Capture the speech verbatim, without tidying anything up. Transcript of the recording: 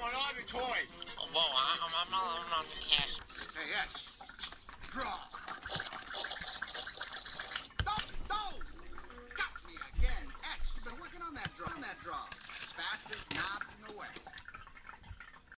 going on with your toy? Oh, whoa, I, I'm, I'm, not, I'm not the cash. Hey, yes. Draw. No, no! Got me again. X, you've been working on that draw. On that draw. Fastest knobs in the West.